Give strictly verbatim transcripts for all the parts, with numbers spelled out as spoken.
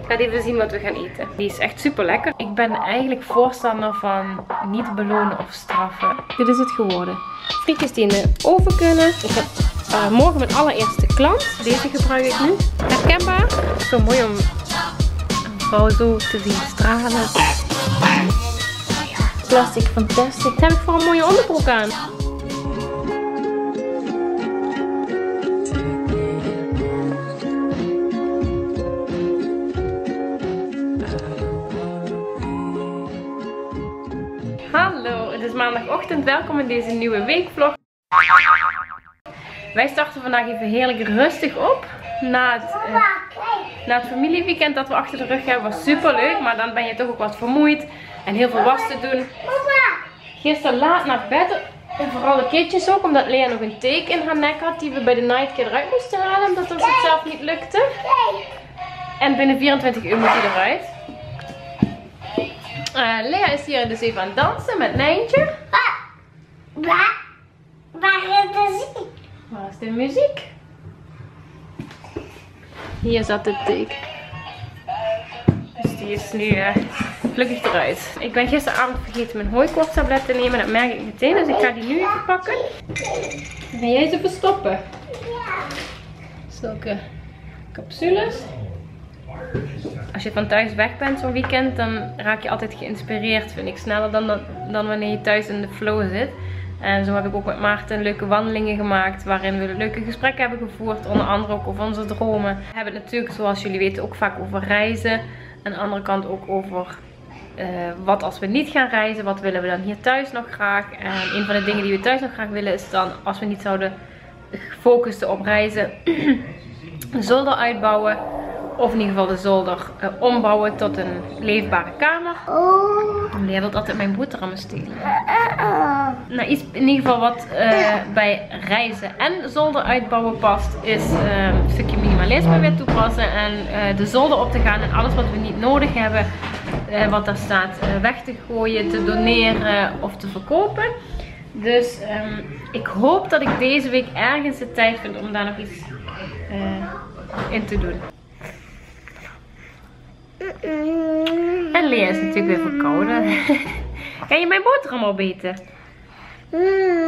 ga even zien wat we gaan eten. Die is echt super lekker. Ik ben eigenlijk voorstander van niet belonen of straffen. Dit is het geworden. Frietjes die in de oven kunnen. Ik heb uh, morgen mijn allereerste klant. Deze gebruik ik nu. Herkenbaar. Zo mooi om een vrouw zo te zien stralen. Plastic fantastisch. Dat heb ik voor een mooie onderbroek aan. Hallo, het is maandagochtend. Welkom in deze nieuwe weekvlog. Wij starten vandaag even heerlijk rustig op. Na het, uh, na het familieweekend dat we achter de rug hebben was super leuk. Maar dan ben je toch ook wat vermoeid. En heel veel was te doen. Gisteren laat naar bed. En vooral de kindjes ook. Omdat Lea nog een teek in haar nek had. Die we bij de Nightcare eruit moesten halen. Omdat het zichzelf niet lukte. En binnen vierentwintig uur moet hij eruit. Uh, Lea is hier dus even aan het dansen met Nijntje. Waar, waar is de muziek? Waar is de muziek? Hier zat de teek. Dus die is nu uh, gelukkig eruit. Ik ben gisteravond vergeten mijn hooikoortstablet te nemen. Dat merk ik meteen. Dus ik ga die nu even pakken. Ga jij ze verstoppen? Ja. Zulke capsules. Als je van thuis weg bent zo'n weekend, dan raak je altijd geïnspireerd, vind ik, sneller dan, dan, dan wanneer je thuis in de flow zit. En zo heb ik ook met Maarten leuke wandelingen gemaakt, waarin we leuke gesprekken hebben gevoerd, onder andere ook over onze dromen. We hebben het natuurlijk, zoals jullie weten, ook vaak over reizen. Aan de andere kant ook over uh, wat als we niet gaan reizen, wat willen we dan hier thuis nog graag. En een van de dingen die we thuis nog graag willen is dan, als we niet zouden focussen op reizen, een zolder uitbouwen. Of in ieder geval de zolder uh, ombouwen tot een leefbare kamer. Oh. Lea wilt altijd mijn boterhammen stelen. Nou, iets in ieder geval wat uh, bij reizen en zolder uitbouwen past, is uh, een stukje minimalisme weer toepassen. En uh, de zolder op te gaan en alles wat we niet nodig hebben, uh, wat daar staat, uh, weg te gooien, te doneren of te verkopen. Dus um, ik hoop dat ik deze week ergens de tijd vind om daar nog iets uh, in te doen. En Lea is natuurlijk weer verkouden. Ga je mijn boterham opeten? Mm.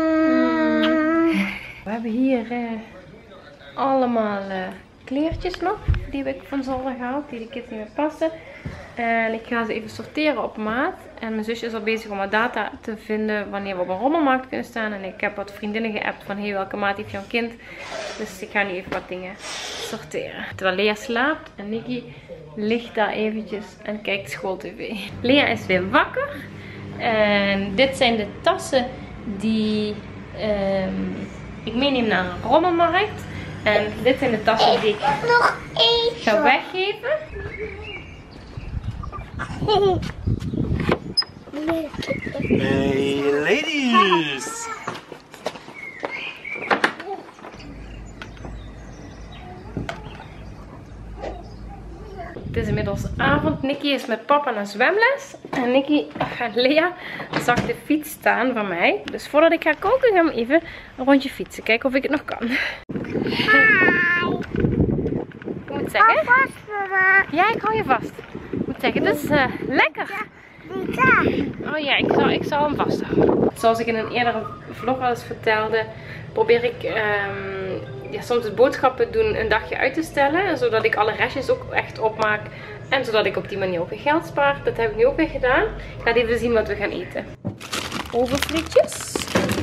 We hebben hier uh, allemaal uh, kleertjes nog. Die heb ik van zolder gehaald. Die de kids niet meer passen. En ik ga ze even sorteren op maat. En mijn zusje is al bezig om wat data te vinden wanneer we op een rommelmarkt kunnen staan. En ik heb wat vriendinnen geappt van hey, welke maat heeft jouw kind. Dus ik ga nu even wat dingen sorteren. Terwijl Lea slaapt en Nicky ligt daar eventjes en kijkt schooltv. Lea is weer wakker. En dit zijn de tassen die um, ik meeneem naar een rommelmarkt. En dit zijn de tassen die ik nog ga weggeven. Hey ladies! Het is inmiddels avond. Nicky is met papa naar zwemles. En Nicky en Lea zag de fiets staan van mij. Dus voordat ik ga koken, gaan we even een rondje fietsen. Kijken of ik het nog kan. Hi. Ik moet zeggen. Vast, mama. Ja, ik hou je vast. Ik moet zeggen, het is uh, lekker. Oh ja, ik zal, ik zal hem vasthouden. Zoals ik in een eerdere vlog al eens vertelde, probeer ik um, ja, soms het boodschappen doen een dagje uit te stellen. Zodat ik alle restjes ook echt opmaak. En zodat ik op die manier ook weer geld spaar. Dat heb ik nu ook weer gedaan. Ik ga even zien wat we gaan eten. Ovenfrietjes.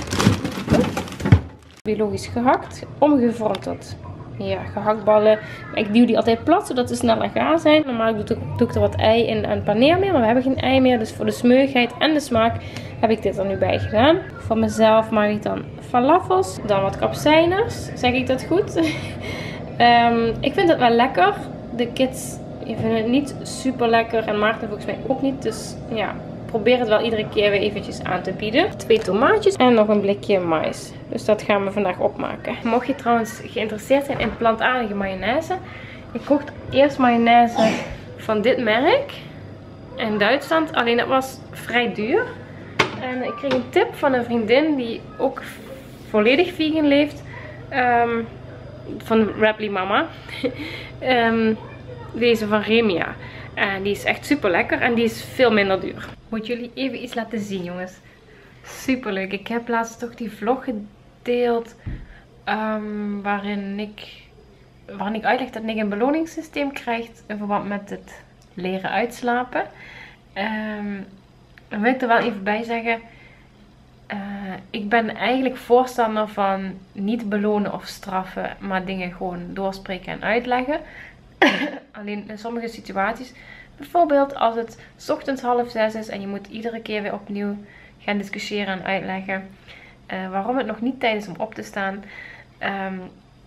Biologisch gehakt. Omgevormd tot ja, gehaktballen. Ik duw die altijd plat, zodat ze sneller gaar zijn. Normaal doe ik, doe ik er wat ei in en paneermeel, maar we hebben geen ei meer. Dus voor de smeugheid en de smaak heb ik dit er nu bij gedaan. Voor mezelf maak ik dan falafels. Dan wat kapsijners. Zeg ik dat goed? um, ik vind het wel lekker. De kids vinden het niet super lekker. En Maarten volgens mij ook niet. Dus ja, probeer het wel iedere keer weer eventjes aan te bieden. Twee tomaatjes en nog een blikje mais. Dus dat gaan we vandaag opmaken. Mocht je trouwens geïnteresseerd zijn in plantaardige mayonaise. Ik kocht eerst mayonaise van dit merk. In Duitsland. Alleen dat was vrij duur. En ik kreeg een tip van een vriendin die ook volledig vegan leeft. Um, van Rapley Mama. um, deze van Remia. En die is echt super lekker en die is veel minder duur. Ik moet jullie even iets laten zien, jongens. Super leuk. Ik heb laatst toch die vlog gedeeld um, waarin ik, waarin ik uitleg dat Nick een beloningssysteem krijgt in verband met het leren uitslapen. Um, dan wil ik er wel even bij zeggen. Uh, ik ben eigenlijk voorstander van niet belonen of straffen, maar dingen gewoon doorspreken en uitleggen. Alleen in sommige situaties, bijvoorbeeld als het 's ochtends half zes is en je moet iedere keer weer opnieuw gaan discussiëren en uitleggen uh, waarom het nog niet tijd is om op te staan, um,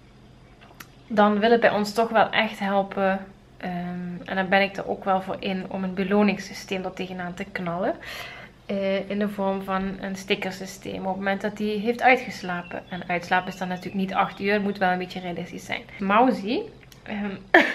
dan wil het bij ons toch wel echt helpen. Um, en dan ben ik er ook wel voor in om een beloningssysteem er tegenaan te knallen. Uh, in de vorm van een stickersysteem op het moment dat hij heeft uitgeslapen. En uitslapen is dan natuurlijk niet acht uur, het moet wel een beetje realistisch zijn. Mausie, um,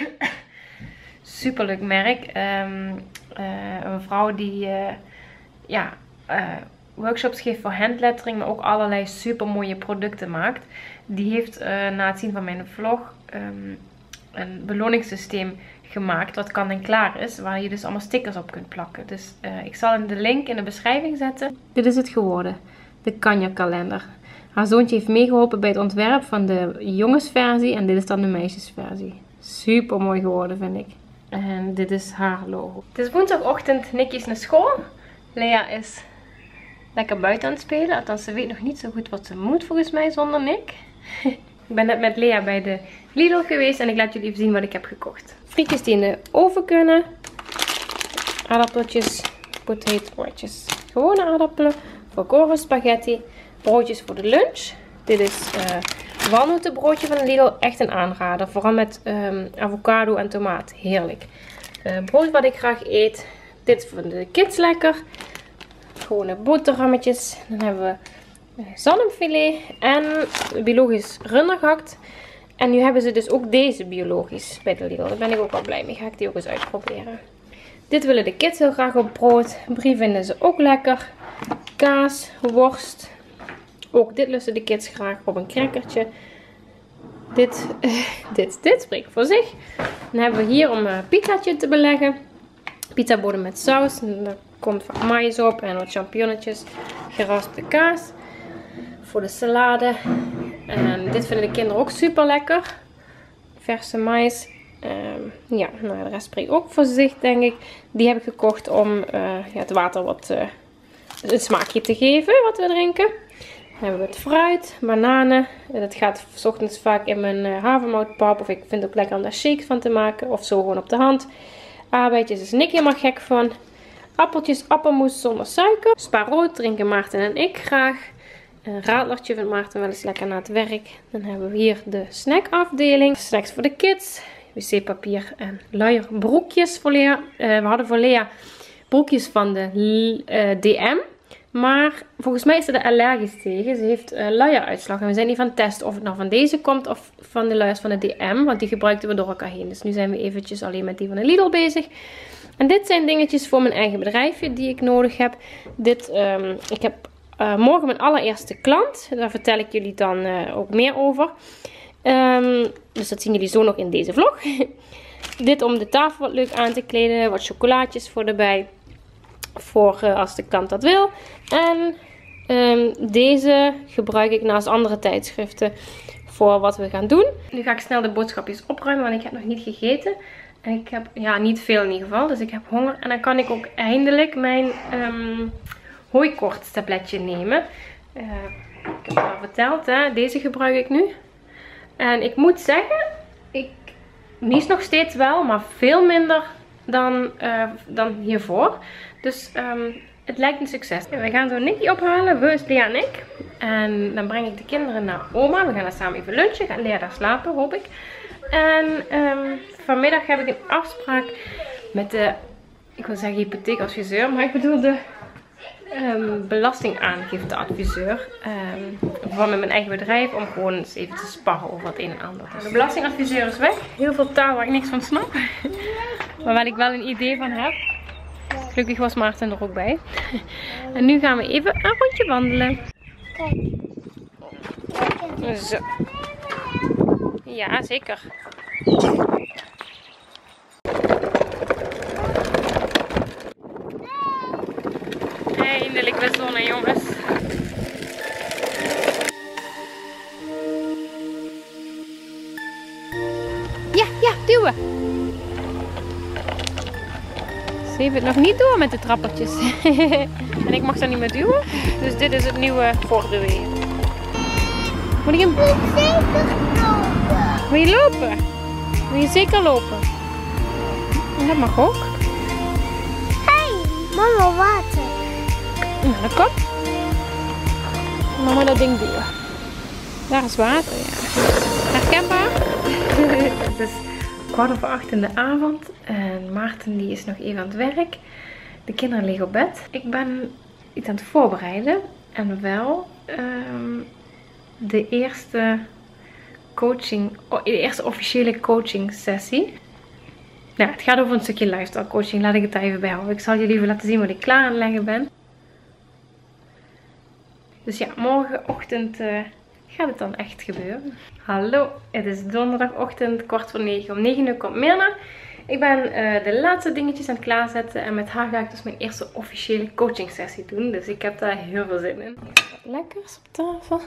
superleuk merk. Um, uh, een vrouw die uh, ja, uh, workshops geeft voor handlettering, maar ook allerlei super mooie producten maakt. Die heeft uh, na het zien van mijn vlog um, een beloningssysteem gemaakt wat kan en klaar is, waar je dus allemaal stickers op kunt plakken. Dus uh, ik zal de link in de beschrijving zetten. Dit is het geworden, de Kanja kalender. Haar zoontje heeft meegeholpen bij het ontwerp van de jongensversie en dit is dan de meisjesversie. Super mooi geworden, vind ik. En dit is haar logo. Het is woensdagochtend, Nicky is naar school. Lea is lekker buiten aan het spelen, althans ze weet nog niet zo goed wat ze moet volgens mij zonder Nick. Ik ben net met Lea bij de Lidl geweest en ik laat jullie even zien wat ik heb gekocht. Frietjes die in de oven kunnen. Aardappeltjes, potato-broodjes. Gewone aardappelen, volkoren spaghetti. Broodjes voor de lunch. Dit is uh, walnotenbroodje van de Lidl. Echt een aanrader. Vooral met um, avocado en tomaat. Heerlijk. Uh, brood wat ik graag eet. Dit voor de kids lekker. Gewone boterhammetjes. Dan hebben we uh, zalmfilet en biologisch rundergehakt. En nu hebben ze dus ook deze biologisch bij de Lidl. Daar ben ik ook wel blij mee. Ga ik die ook eens uitproberen. Dit willen de kids heel graag op brood. Brie vinden ze ook lekker. Kaas, worst. Ook dit lusten de kids graag op een crackertje. Dit, uh, dit, dit spreekt voor zich. Dan hebben we hier om een pizzaatje te beleggen. Pizzabodem met saus. En daar komt wat maïs op en wat champignonnetjes. Geraspte kaas. Voor de salade. En dit vinden de kinderen ook super lekker. Verse mais. Um, ja, nou, de rest spreekt ook voor zich, denk ik. Die heb ik gekocht om uh, ja, het water wat uh, een smaakje te geven wat we drinken. Dan hebben we het fruit, bananen. Dat gaat 's ochtends vaak in mijn uh, havermoutpap. Of ik vind het ook lekker om daar shakes van te maken. Of zo gewoon op de hand. Aardbeidjes is Nick helemaal gek van. Appeltjes, appelmoes zonder suiker. Spa rood drinken Maarten en ik graag. Een radlertje vindt Maarten wel eens lekker na het werk. Dan hebben we hier de snackafdeling. Snacks voor de kids. wc-papier en luierbroekjes voor Lea. Uh, we hadden voor Lea broekjes van de uh, D M. Maar volgens mij is ze er allergisch tegen. Ze heeft uh, luieruitslag. En we zijn niet van het testen of het nou van deze komt of van de luiers van de D M. Want die gebruikten we door elkaar heen. Dus nu zijn we eventjes alleen met die van de Lidl bezig. En dit zijn dingetjes voor mijn eigen bedrijfje die ik nodig heb. Dit, um, ik heb uh, morgen mijn allereerste klant. Daar vertel ik jullie dan uh, ook meer over. Um, dus dat zien jullie zo nog in deze vlog. Dit om de tafel wat leuk aan te kleden. Wat chocolaatjes voor erbij. Voor uh, als de klant dat wil. En um, deze gebruik ik naast andere tijdschriften voor wat we gaan doen. Nu ga ik snel de boodschapjes opruimen, want ik heb nog niet gegeten. En ik heb, ja, niet veel in ieder geval. Dus ik heb honger. En dan kan ik ook eindelijk mijn um, hooikoortstabletje nemen. Uh, ik heb het al verteld, hè. Deze gebruik ik nu. En ik moet zeggen, ik nies nog steeds wel, maar veel minder dan, uh, dan hiervoor. Dus um, het lijkt een succes. We gaan zo Nicky ophalen, we, Lea en ik. En dan breng ik de kinderen naar oma. We gaan daar samen even lunchen. Gaat Lea daar slapen, hoop ik. En um, vanmiddag heb ik een afspraak met de, ik wil zeggen hypotheekadviseur, maar ik bedoel de um, belastingaangifteadviseur. Um, van met mijn eigen bedrijf, om gewoon eens even te sparren over het een en ander. Dus de belastingadviseur is weg. Heel veel taal waar ik niks van snap. Maar waar ik wel een idee van heb. Gelukkig was Maarten er ook bij. En nu gaan we even een rondje wandelen. Zo. Ja, zeker. Ze heeft het nog niet door met de trappertjes. En ik mag dat niet meer duwen. Dus dit is het nieuwe voorbeweegen. Moet ik hem... Wil je lopen? Wil je zeker lopen? En dat mag ook. Hey, mama, water. Nou, dat komt. Mama dat ding duwen. Daar is water, ja. Herkenbaar? Het is kwart over acht in de avond. En Maarten die is nog even aan het werk. De kinderen liggen op bed. Ik ben iets aan het voorbereiden. En wel um, de eerste coaching, de eerste officiële coaching sessie. Nou, het gaat over een stukje lifestyle coaching. Laat ik het daar even bij houden. Ik zal jullie even laten zien wat ik klaar aan het leggen ben. Dus ja, morgenochtend uh, gaat het dan echt gebeuren. Hallo, het is donderdagochtend, kwart voor negen. Om negen uur komt Mirna. Ik ben uh, de laatste dingetjes aan het klaarzetten. En met haar ga ik dus mijn eerste officiële coaching sessie doen. Dus ik heb daar heel veel zin in. Wat lekkers op tafel.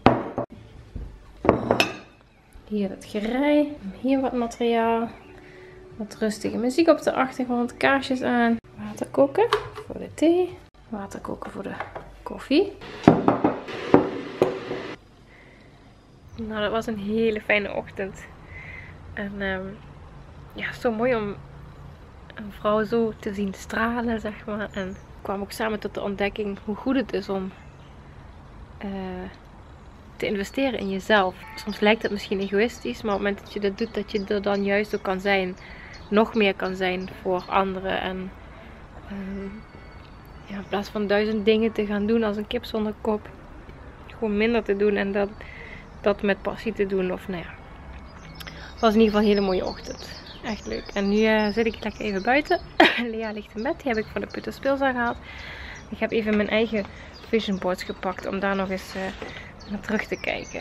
Hier het gerei. Hier wat materiaal. Wat rustige muziek op de achtergrond. Kaarsjes aan. Water koken voor de thee. Water koken voor de koffie. Nou, dat was een hele fijne ochtend. En um, ja, zo mooi om een vrouw zo te zien stralen, zeg maar. En ik kwam ook samen tot de ontdekking hoe goed het is om uh, te investeren in jezelf. Soms lijkt het misschien egoïstisch, maar op het moment dat je dat doet, dat je er dan juist ook kan zijn. Nog meer kan zijn voor anderen. En uh, ja, in plaats van duizend dingen te gaan doen als een kip zonder kop. Gewoon minder te doen en dat, dat met passie te doen. Of nou ja. Het was in ieder geval een hele mooie ochtend. Echt leuk. En nu uh, zit ik lekker even buiten. Lea ligt in bed. Die heb ik van de Putter Speelzaal gehaald. Ik heb even mijn eigen vision boards gepakt. Om daar nog eens uh, naar terug te kijken.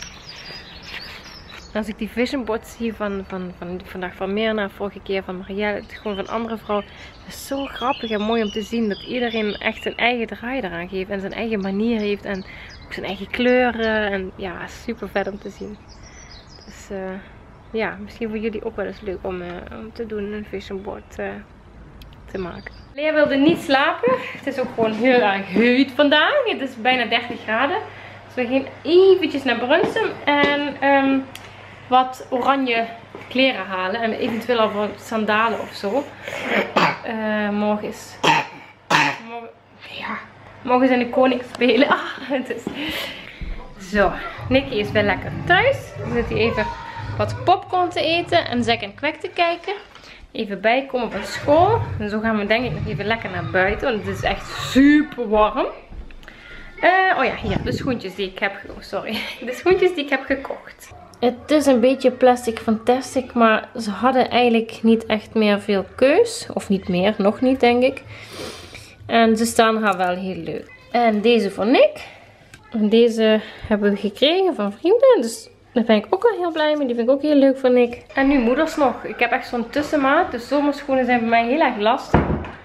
Als ik die vision boards zie van, van, van vandaag van Mirna, vorige keer van Marielle, gewoon van andere vrouwen. Het is zo grappig en mooi om te zien dat iedereen echt zijn eigen draai eraan geeft. En zijn eigen manier heeft. En ook zijn eigen kleuren. En ja, super vet om te zien. Dus uh, ja, misschien voor jullie ook wel eens leuk om, uh, om te doen, een vision board uh, te maken. Lea wilde niet slapen. Het is ook gewoon heel erg heet vandaag. Het is bijna dertig graden. Dus we gaan eventjes naar Brunsum en um, wat oranje kleren halen. En eventueel al wat sandalen of zo. Uh, morgen is... Morgen, ja, morgen zijn de koningsspelen. Ah, het is... Zo, Nicky is wel lekker thuis. Dan zit hij even wat popcorn te eten en Zack en Kwek te kijken. Even bijkomen van school. En zo gaan we denk ik nog even lekker naar buiten. Want het is echt super warm. Uh, oh ja, hier. De schoentjes die ik heb... Oh, sorry. De schoentjes die ik heb gekocht. Het is een beetje plastic fantastic. Maar ze hadden eigenlijk niet echt meer veel keus. Of niet meer. Nog niet, denk ik. En ze staan haar wel heel leuk. En deze voor Nick. En deze hebben we gekregen van vrienden. Dus daar ben ik ook al heel blij mee. Die vind ik ook heel leuk van Nick. En nu moeders nog. Ik heb echt zo'n tussenmaat. De zomerschoenen zijn bij mij heel erg lastig.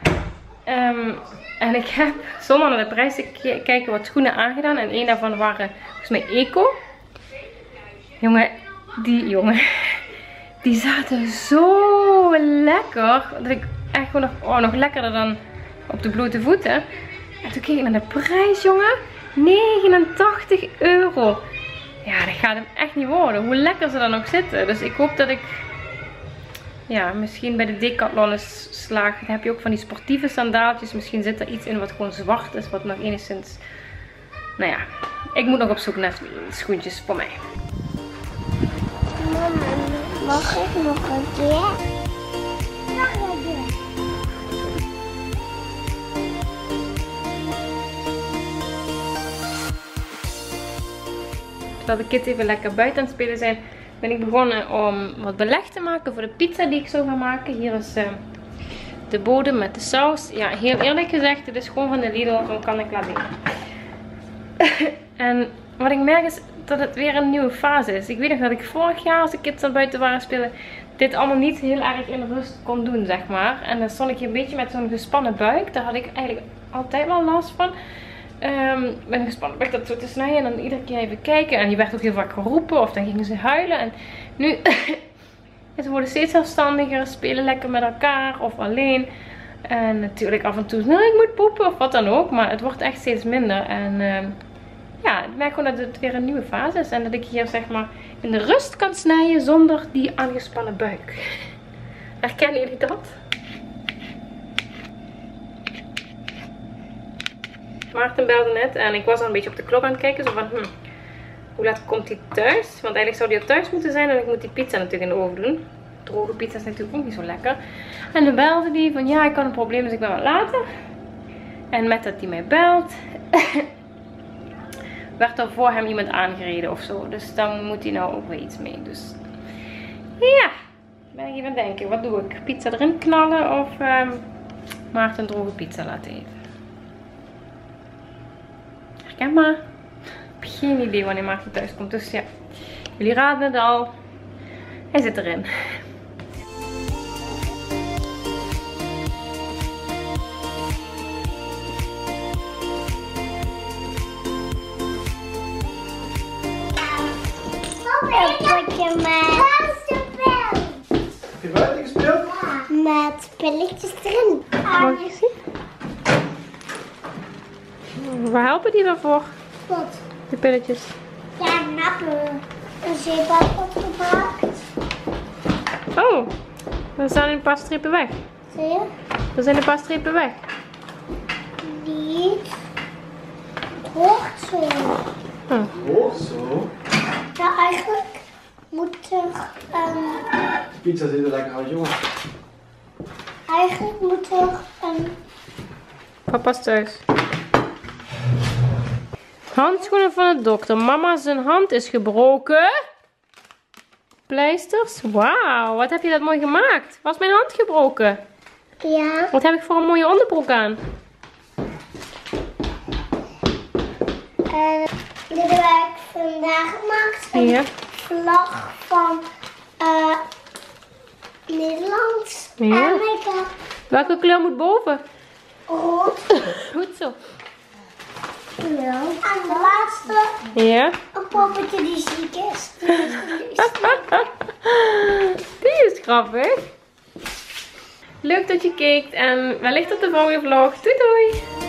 Um, en ik heb zomaar naar de prijs te kijken wat schoenen aangedaan. En een daarvan waren volgens mij Eco. Jongen, die jongen. Die zaten zo lekker. Dat ik echt gewoon nog, oh, nog lekkerder dan op de blote voeten. En toen keek ik naar de prijs, jongen. negenentachtig euro. Ja, dat gaat hem echt niet worden. Hoe lekker ze dan ook zitten. Dus ik hoop dat ik... Ja, misschien bij de Decathlon eens slaag. Dan heb je ook van die sportieve sandaaltjes. Misschien zit er iets in wat gewoon zwart is. Wat nog enigszins... Nou ja, ik moet nog op zoek naar schoentjes voor mij. Mama, mag ik nog een keer? Nog een keer. Terwijl de kids even lekker buiten aan het spelen zijn, ben ik begonnen om wat beleg te maken voor de pizza die ik zou gaan maken. Hier is uh, de bodem met de saus. Ja, heel eerlijk gezegd, het is gewoon van de Lidl, zo kan ik laten doen. En wat ik merk is dat het weer een nieuwe fase is. Ik weet nog dat ik vorig jaar, als de kids aan buiten waren spelen, dit allemaal niet heel erg in rust kon doen, zeg maar. En dan stond ik hier een beetje met zo'n gespannen buik. Daar had ik eigenlijk altijd wel last van. Um, met een gespannen buik dat zo te snijden en dan iedere keer even kijken. En die werd ook heel vaak geroepen of dan gingen ze huilen. En nu En ze worden steeds zelfstandiger, spelen lekker met elkaar of alleen. En natuurlijk af en toe, nou ik moet poepen of wat dan ook. Maar het wordt echt steeds minder. En uh, ja, ik merk gewoon dat het weer een nieuwe fase is. En dat ik hier zeg maar in de rust kan snijden zonder die aangespannen buik. Herkennen jullie dat? Maarten belde net en ik was al een beetje op de klok aan het kijken. Zo van, hm, hoe laat komt hij thuis? Want eigenlijk zou hij al thuis moeten zijn en ik moet die pizza natuurlijk in de oven doen. Droge pizza is natuurlijk ook niet zo lekker. En dan belde hij van, ja, ik had een probleem, dus ik ben wat later. En met dat hij mij belt, werd er voor hem iemand aangereden of zo. Dus dan moet hij nou ook weer iets mee. Dus ja, ben ik even aan het denken. Wat doe ik? Pizza erin knallen of um, Maarten een droge pizza laten eten? Herken maar. Ik heb geen idee wanneer Maarten thuis komt. Dus ja, jullie raden het al. Hij zit erin. Potje met... Heb je buiten gespeeld? Met pilletjes erin. Mag ik zien? Waar helpen die dan voor? Wat? De pilletjes. Ja, nappen. Een zeepbad opgemaakt. Oh, er staan een paar strepen weg. Zie je? Er zijn een paar strepen weg. Niet. Het hoort zo. Oh. Oh, zo. Ja, eigenlijk moet er... Um, Pizza zit er lekker uit, jongen. eigenlijk moet er een... Papa is thuis. Handschoenen van de dokter. Mama zijn hand is gebroken. Pleisters. Wauw, wat heb je dat mooi gemaakt. Was mijn hand gebroken? Ja. Wat heb ik voor een mooie onderbroek aan? Uh, dit heb ik vandaag gemaakt. Een Ja. vlag van uh, Nederland. Ja. En ik heb Welke kleur moet boven? rood. Goed zo. Ja. En de laatste, Ja. een poppetje die ziek is. Die is geluist. Die is grappig. Leuk dat je keek en wellicht tot de volgende vlog. Doei doei!